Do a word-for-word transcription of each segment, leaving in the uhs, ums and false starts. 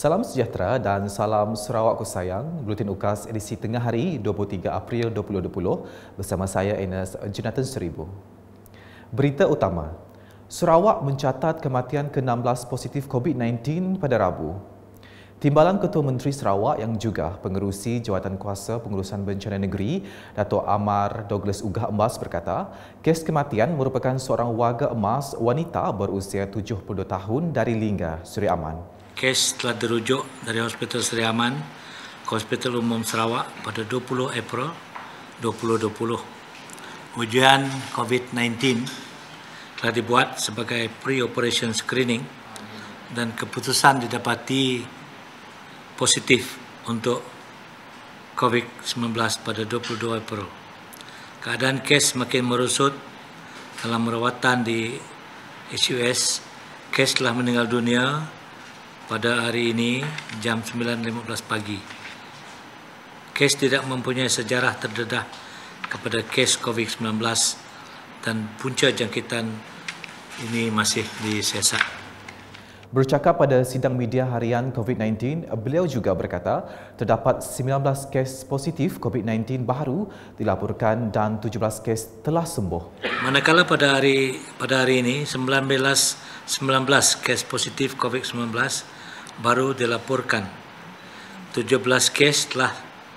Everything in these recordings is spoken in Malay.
Salam sejahtera dan salam Sarawakku sayang. Buletin UKAS edisi tengah hari dua puluh tiga April dua ribu dua puluh bersama saya Enes Jonathan Seribu. Berita utama. Sarawak mencatat kematian ke enam belas positif COVID sembilan belas pada Rabu. Timbalan Ketua Menteri Sarawak yang juga pengerusi Jawatan Kuasa Pengurusan Bencana Negeri, Dato' Amar Douglas Ugah Embas berkata, kes kematian merupakan seorang warga emas wanita berusia tujuh puluh dua tahun dari Lingga, Seri Aman. Kes telah dirujuk dari Hospital Seri Aman ke Hospital Umum Sarawak pada dua puluh April dua ribu dua puluh. Ujian COVID sembilan belas telah dibuat sebagai pre-operation screening dan keputusan didapati positif untuk COVID sembilan belas pada dua puluh dua April. Keadaan kes makin merosot dalam merawatan di H U S. Kes telah meninggal dunia pada hari ini jam sembilan lima belas pagi. Kes tidak mempunyai sejarah terdedah kepada kes COVID sembilan belas dan punca jangkitan ini masih disiasat. Bercakap pada sidang media harian COVID sembilan belas, beliau juga berkata terdapat sembilan belas kes positif COVID sembilan belas baru dilaporkan dan tujuh belas kes telah sembuh. Manakala pada hari pada hari ini sembilan belas sembilan belas kes positif COVID sembilan belas baru dilaporkan. tujuh belas kes telah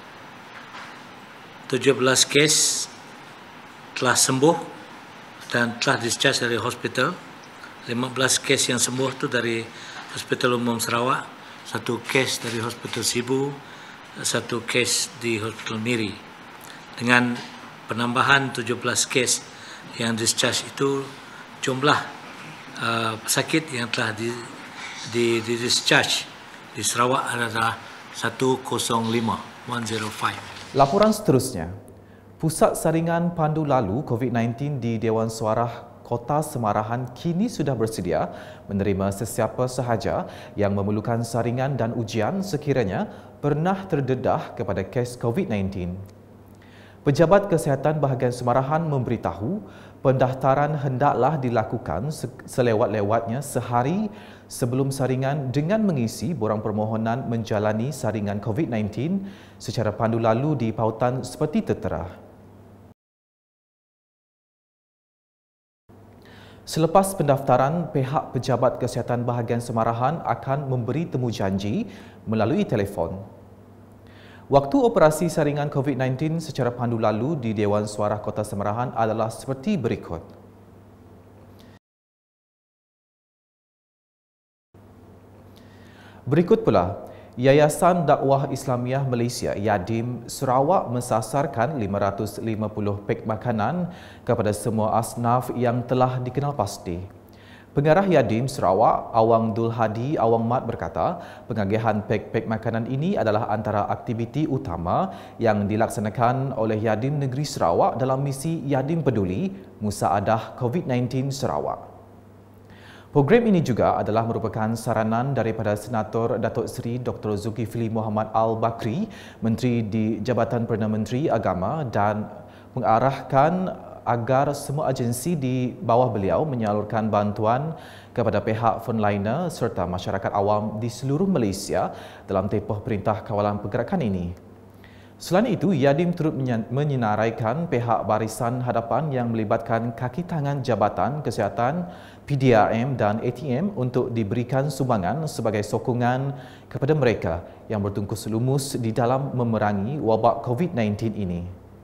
tujuh belas kes telah sembuh dan telah discharge dari hospital. lima belas kes yang sembuh itu dari Hospital Umum Sarawak, satu kes dari Hospital Sibu, satu kes di Hospital Miri. Dengan penambahan tujuh belas kes yang discharge itu, jumlah uh, pesakit yang telah di, di, di discharge di Sarawak adalah seratus lima, seratus lima. Laporan seterusnya. Pusat Saringan Pandu Lalu COVID sembilan belas di Dewan Suara Kota Semarahan kini sudah bersedia menerima sesiapa sahaja yang memerlukan saringan dan ujian sekiranya pernah terdedah kepada kes COVID sembilan belas. Pejabat Kesihatan Bahagian Semarahan memberitahu pendaftaran hendaklah dilakukan selewat-lewatnya sehari sebelum saringan dengan mengisi borang permohonan menjalani saringan COVID sembilan belas secara pandu lalu di pautan seperti tertera. Selepas pendaftaran, pihak Pejabat Kesihatan Bahagian Semarahan akan memberi temujanji melalui telefon. Waktu operasi saringan COVID sembilan belas secara pandu lalu di Dewan Suara Kota Semarahan adalah seperti berikut. Berikut pula, Yayasan Dakwah Islamiah Malaysia Yadim Sarawak mensasarkan lima ratus lima puluh pek makanan kepada semua asnaf yang telah dikenal pasti. Pengarah Yadim Sarawak, Awang Dul Hadi Awang Mat berkata, pengagihan pek-pek makanan ini adalah antara aktiviti utama yang dilaksanakan oleh Yadim Negeri Sarawak dalam misi Yadim Peduli Musaadah COVID sembilan belas Sarawak. Program ini juga adalah merupakan saranan daripada Senator Datuk Seri Doktor Zulkifli Muhammad Al-Bakri, Menteri di Jabatan Perdana Menteri Agama dan mengarahkan agar semua agensi di bawah beliau menyalurkan bantuan kepada pihak frontliner serta masyarakat awam di seluruh Malaysia dalam tempoh Perintah Kawalan Pergerakan ini. Selain itu, Yadim turut menyinaraikan pihak barisan hadapan yang melibatkan kaki tangan Jabatan Kesihatan, P D R M dan A T M untuk diberikan sumbangan sebagai sokongan kepada mereka yang bertungkus lumus di dalam memerangi wabak COVID sembilan belas ini.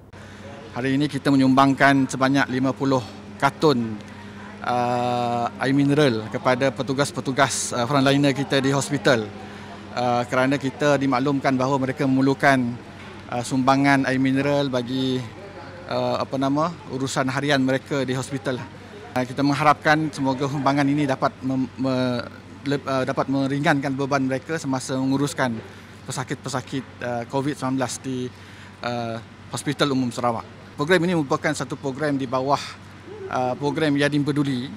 Hari ini kita menyumbangkan sebanyak lima puluh kartun uh, air mineral kepada petugas-petugas uh, frontliner kita di hospital uh, kerana kita dimaklumkan bahawa mereka memerlukan uh, sumbangan air mineral bagi uh, apa nama urusan harian mereka di hospital. Uh, kita mengharapkan semoga sumbangan ini dapat mem, me, le, uh, dapat meringankan beban mereka semasa menguruskan pesakit-pesakit uh, COVID sembilan belas di uh, Hospital Umum Sarawak. Program ini merupakan satu program di bawah uh, program Yadim Peduli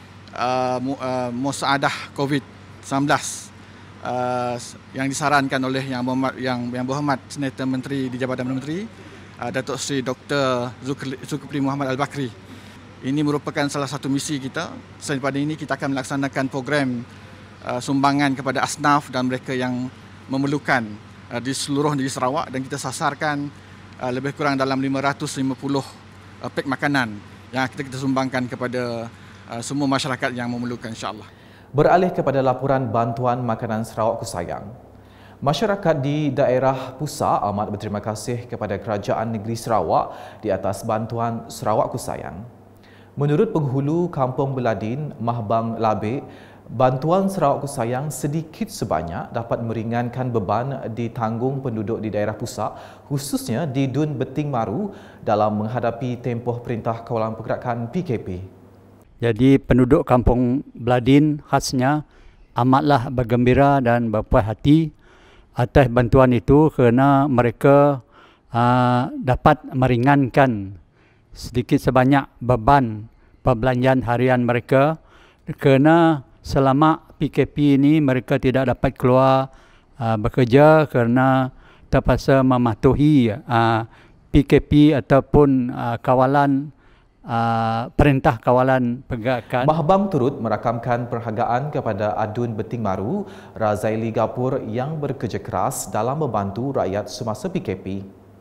uh, uh, Musaadah COVID sembilan belas uh, yang disarankan oleh Yang Berhormat, yang, yang Berhormat Senator Menteri di Jabatan Menteri uh, Datuk Seri Doktor Zulkifli Muhammad Al-Bakri. Ini merupakan salah satu misi kita. Selain daripada ini, kita akan melaksanakan program uh, sumbangan kepada asnaf dan mereka yang memerlukan uh, di seluruh negeri Sarawak, dan kita sasarkan uh, lebih kurang dalam lima ratus lima puluh uh, pek makanan yang kita, kita sumbangkan kepada uh, semua masyarakat yang memerlukan, insya-Allah. Beralih kepada laporan bantuan makanan Sarawak Ku Sayang. Masyarakat di daerah Pusa amat berterima kasih kepada Kerajaan Negeri Sarawak di atas bantuan Sarawak Ku Sayang. Menurut penghulu Kampung Beladin, Mahbang Labik, bantuan Sarawak Ku Sayang sedikit sebanyak dapat meringankan beban ditanggung penduduk di daerah Pusa, khususnya di Dun Beting Maru dalam menghadapi tempoh Perintah Kawalan Pergerakan P K P. Jadi penduduk Kampung Beladin khasnya amatlah bergembira dan berpuas hati atas bantuan itu kerana mereka uh, dapat meringankan sedikit sebanyak beban perbelanjaan harian mereka kerana selama P K P ini mereka tidak dapat keluar uh, bekerja kerana terpaksa mematuhi uh, P K P ataupun uh, kawalan uh, perintah kawalan pergerakan. Mahbang turut merakamkan perhargaan kepada Adun Beting Maru, Razaili Gapur yang bekerja keras dalam membantu rakyat semasa P K P.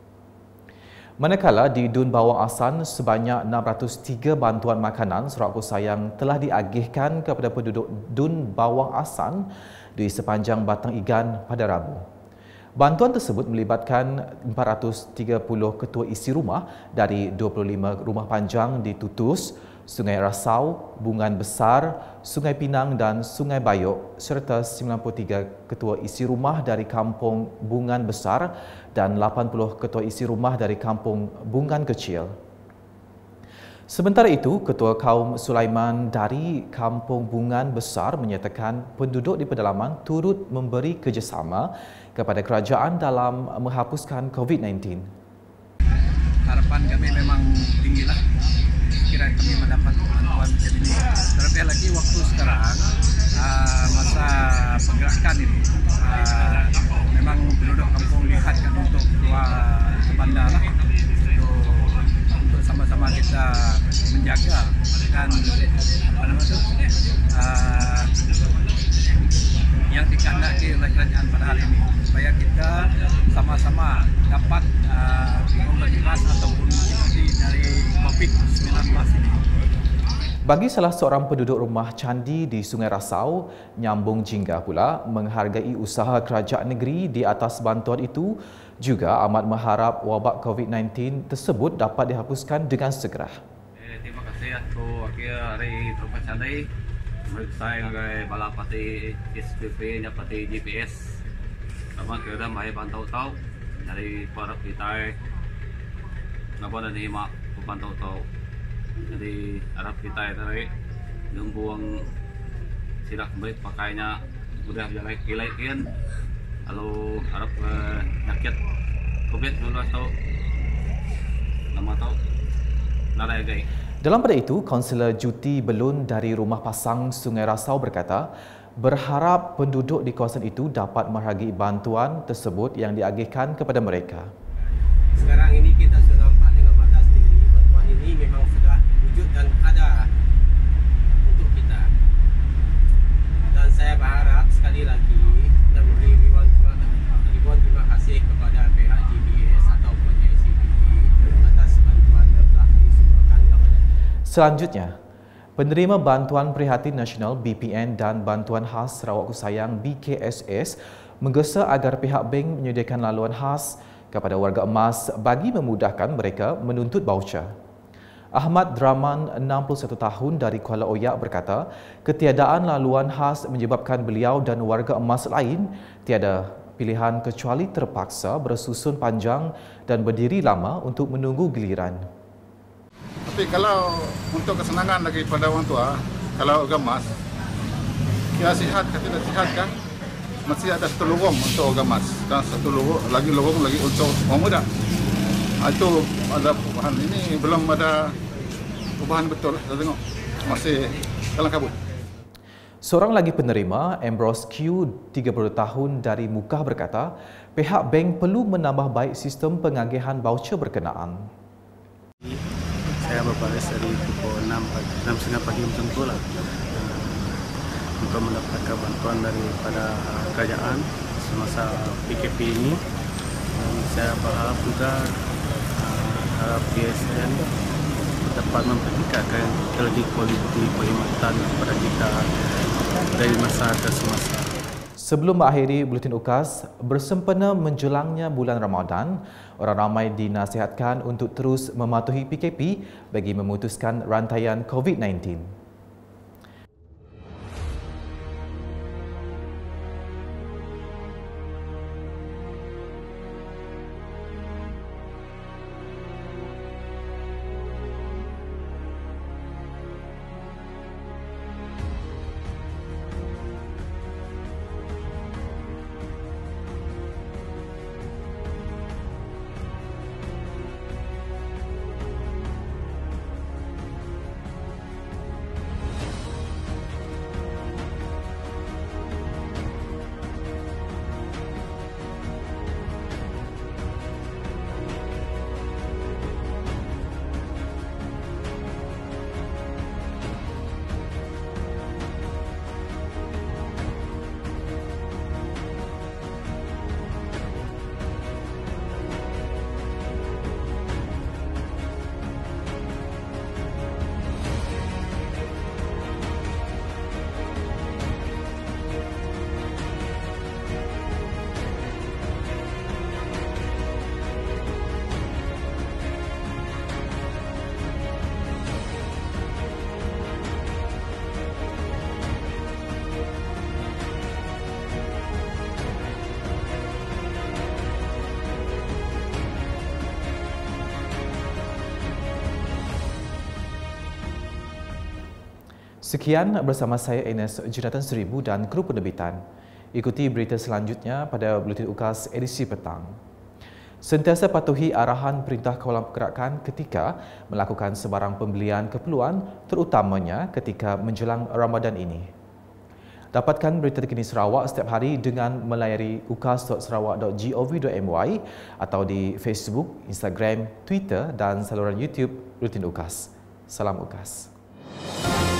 Manakala di Dun Bawang Asan, sebanyak enam ratus tiga bantuan makanan Sarawak Ku Sayang telah diagihkan kepada penduduk Dun Bawang Asan di sepanjang Batang Igan pada Rabu. Bantuan tersebut melibatkan empat ratus tiga puluh ketua isi rumah dari dua puluh lima rumah panjang di Tutus, Sungai Rasau, Bungan Besar, Sungai Pinang dan Sungai Bayok serta sembilan puluh tiga ketua isi rumah dari Kampung Bungan Besar dan lapan puluh ketua isi rumah dari Kampung Bungan Kecil. Sementara itu, Ketua Kaum Sulaiman dari Kampung Bungan Besar menyatakan penduduk di pedalaman turut memberi kerjasama kepada kerajaan dalam menghapuskan COVID sembilan belas. Harapan kami memang tinggilah. Kira kami mendapat bantuan macam ini. Terlebih lagi waktu sekarang, uh, masa pergerakan ini, uh, memang penduduk kampung lihatkan untuk keluar ke bandar lah, untuk, untuk sama-sama kita menjaga dan apa nama itu, uh, yang dikehendaki oleh kerajaan pada hari ini, supaya kita sama-sama dapat uh, membebas ataupun mengikuti dari COVID sembilan belas ini. Bagi salah seorang penduduk rumah candi di Sungai Rasau, Nyambung Jingga pula menghargai usaha kerajaan negeri di atas bantuan itu, juga amat mengharap wabak COVID sembilan belas tersebut dapat dihapuskan dengan segera. Eh, terima kasih atas akhir hari Rumah Candi. Saya ngagai balapati S P P nya pati G P S. Sama kita mai pantau tahu dari para kita. Napa dan hima pantau tahu. Jadi harap kita tadi nungguang sidak kembali pakainya udah jalan kilaikin. Lalu harap eh, nyakit COVID sembilan belas tahu. Nama tahu. Nara guys. Dalam pada itu, Kaunselor Juti Belun dari Rumah Pasang Sungai Rasau berkata, berharap penduduk di kawasan itu dapat menghargai bantuan tersebut yang diagihkan kepada mereka. Sekarang ini kita sudah nampak dengan mata sendiri, bantuan ini memang sudah wujud dan ada untuk kita. Dan saya berharap sekali lagi dan beri ribuan terima kasih kepada pihak G B S ataupun A C B D atas bantuan yang telah disediakan kepada. Selanjutnya, penerima Bantuan Prihatin Nasional B P N dan Bantuan Khas Sarawak Ku Sayang B K S S menggesa agar pihak bank menyediakan laluan khas kepada warga emas bagi memudahkan mereka menuntut baucer. Ahmad Draman, enam puluh satu tahun dari Kuala Oyak berkata, ketiadaan laluan khas menyebabkan beliau dan warga emas lain tiada pilihan kecuali terpaksa bersusun panjang dan berdiri lama untuk menunggu giliran. Tapi kalau untuk kesenangan lagi pada orang tua, kalau gamas, ya sihat, tidak sihat kan, mesti ada satu lorong untuk gamas dan satu lorong lagi lorong lagi untuk orang muda. Itu ada perubahan, ini belum ada perubahan betul, saya tengok masih dalam kabut. Seorang lagi penerima, Ambrose Q, tiga puluh tahun dari Mukah berkata, pihak bank perlu menambah baik sistem pengagihan baucer berkenaan. Saya berbaris dari pukul enam, enam setengah pagi macam tu lah. untuk mendapatkan bantuan daripada kerajaan semasa P K P ini. Dan saya berharap juga uh, harap P S N dapat mempertingkatkan lagi kualiti perkhidmatan kepada kita dari masa ke semasa. Sebelum mengakhiri Buletin UKAS, bersempena menjelangnya bulan Ramadan, orang ramai dinasihatkan untuk terus mematuhi P K P bagi memutuskan rantaian COVID sembilan belas. Sekian bersama saya Ines Jonathan Seribu dan kru penerbitan. Ikuti berita selanjutnya pada Buletin UKAS edisi petang. Sentiasa patuhi arahan Perintah Kawalan Pergerakan ketika melakukan sebarang pembelian keperluan, terutamanya ketika menjelang Ramadan ini. Dapatkan berita terkini Sarawak setiap hari dengan melayari ukas dot sarawak dot gov dot my atau di Facebook, Instagram, Twitter dan saluran YouTube Buletin UKAS. Salam UKAS.